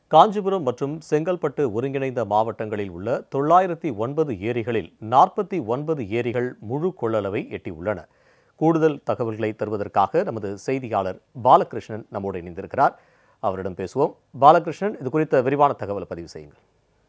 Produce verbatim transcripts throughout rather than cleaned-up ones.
காஞ்சிபுரம் மற்றும் செங்கல்பட்டு ஒருங்கிணைந்த மாவட்டங்களில் உள்ள தொள்ளாயிரத்தி ஒன்பது ஏரிகளில் நாற்பத்தி ஒன்பது ஏரிகள் முழு கொள்ளளவை எட்டியுள்ளன. கூடுதல் தகவல்களை தருவதற்காக நமது செய்தியாளர் பாலகிருஷ்ணன் நம்மோடு இணைந்திருக்கிறார். அவரிடம் பேசுவோம். பாலகிருஷ்ணன், இது குறித்த விரிவான தகவலை பதிவு செய்யுங்கள்.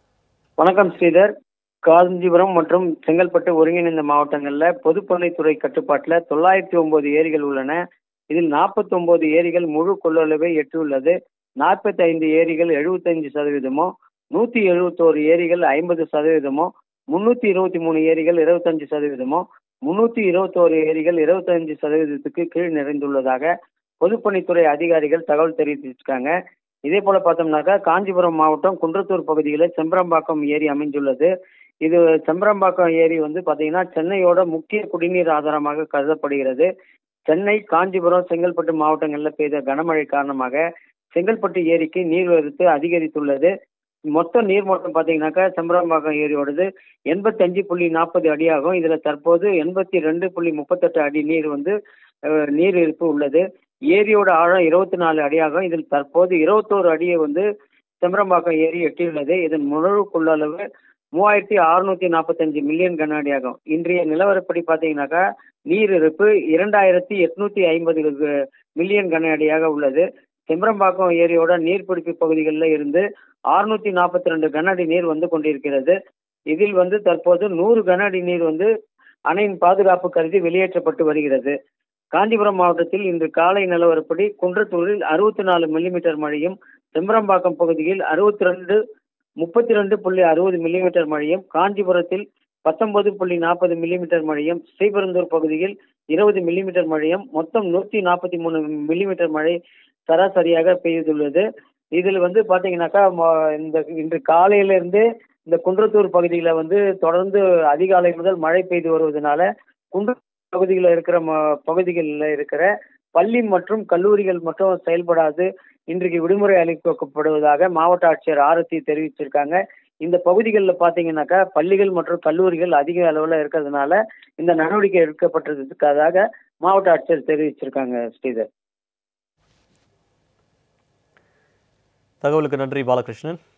வணக்கம் ஸ்ரீதர். காஞ்சிபுரம் மற்றும் செங்கல்பட்டு ஒருங்கிணைந்த மாவட்டங்களில் பொதுப்பணித்துறை கட்டுப்பாட்டில் தொள்ளாயிரத்தி ஒன்பது ஏரிகள் உள்ளன. இதில் நாற்பத்தி ஒன்பது ஏரிகள் முழு கொள்ளளவை எட்டியுள்ளது. நாற்பத்தி ஐந்து ஏரிகள் எழுபத்தி ஐந்து சதவீதமோ, நூத்தி எழுபத்தோரு ஏரிகள் ஐம்பது சதவீதமோ, முன்னூத்தி இருபத்தி மூணு ஏரிகள் இருபத்தஞ்சு சதவீதமோ, முன்னூத்தி இருபத்தோரு ஏரிகள் இருபத்தஞ்சு சதவீதத்துக்கு கீழ் நிறைந்துள்ளதாக பொதுப்பணித்துறை அதிகாரிகள் தகவல் தெரிவித்திருக்காங்க. இதே போல பார்த்தோம்னாக்கா காஞ்சிபுரம் மாவட்டம் குன்றத்தூர் பகுதியில் செம்பரம்பாக்கம் ஏரி அமைந்துள்ளது. இது செம்பரம்பாக்கம் ஏரி வந்து பார்த்தீங்கன்னா சென்னையோட முக்கிய குடிநீர் ஆதாரமாக கருதப்படுகிறது. சென்னை, காஞ்சிபுரம், செங்கல்பட்டு மாவட்டங்களில் பெய்த கனமழை காரணமாக செங்கல்பட்டு ஏரிக்கு நீர்வரத்து அதிகரித்துள்ளது. மொத்த நீர்மட்டம் பார்த்தீங்கன்னாக்கா செம்பரம்பாக்கம் ஏரியோடது எண்பத்தி அஞ்சு புள்ளி நாற்பது அடியாகும். இதில் தற்போது எண்பத்தி ரெண்டு புள்ளி முப்பத்தெட்டு அடி நீர் வந்து நீர் இருப்பு உள்ளது. ஏரியோட ஆழம் இருபத்தி நாலு அடியாகும். இதில் தற்போது இருபத்தோரு அடியை வந்து செம்பரம்பாக்கம் ஏரி எட்டியுள்ளது. இதன் முழு கொள்ளளவு மூவாயிரத்தி அறுநூத்தி நாற்பத்தஞ்சு மில்லியன் கன அடியாகும். இன்றைய நிலவரப்படி பார்த்தீங்கன்னாக்கா நீர் இருப்பு இரண்டாயிரத்தி எட்நூத்தி ஐம்பது மில்லியன் கன அடியாக உள்ளது. செம்பரம்பாக்கம் ஏரியோட நீர்பிடிப்பு பகுதிகளில் இருந்து அறுநூத்தி நாற்பத்தி ரெண்டு கன அடி நீர் வந்து கொண்டிருக்கிறது. இதில் வந்து தற்போது நூறு கன அடி நீர் வந்து அணையின் பாதுகாப்பு கருதி வெளியேற்றப்பட்டு வருகிறது. காஞ்சிபுரம் மாவட்டத்தில் இன்று காலை நிலவரப்படி குன்றத்தூரில் அறுபத்தி நாலு மில்லிமீட்டர் மழையும், செம்பரம்பாக்கம் பகுதியில் அறுபத்தி ரெண்டு முப்பத்தி ரெண்டு புள்ளி அறுபது மில்லிமீட்டர் மழையும், காஞ்சிபுரத்தில் பத்தொன்பது புள்ளி நாற்பது மில்லிமீட்டர் மழையும், ஸ்ரீபெருந்தூர் பகுதியில் இருபது மில்லிமீட்டர் மழையும், மொத்தம் நூற்றி நாற்பத்தி மூணு மில்லிமீட்டர் மழை சராசரியாக பெய்துள்ளது. இதில் வந்து பார்த்தீங்கன்னாக்கா இந்த இன்று காலையிலிருந்து இந்த குன்றத்தூர் பகுதியில் வந்து தொடர்ந்து அதிகாலை முதல் மழை பெய்து வருவதனால குன்றத்தூர் பகுதியில் இருக்கிற பகுதிகளில் இருக்கிற பள்ளி மற்றும் கல்லூரிகள் மட்டும் செயல்படாது இன்றைக்கு விடுமுறை அளிக்கப்படுவதாக மாவட்ட ஆட்சியர் ஆரத்தி தெரிவிச்சிருக்காங்க. இந்த பகுதிகளில் பார்த்தீங்கன்னாக்கா பள்ளிகள் மற்றும் கல்லூரிகள் அதிக அளவில் இருக்கிறதுனால இந்த நடவடிக்கை எடுக்கப்பட்டதுக்காக மாவட்ட ஆட்சியர் தெரிவிச்சிருக்காங்க. ஸ்ரீதர், தகவலுக்கு நன்றி பாலகிருஷ்ணன்.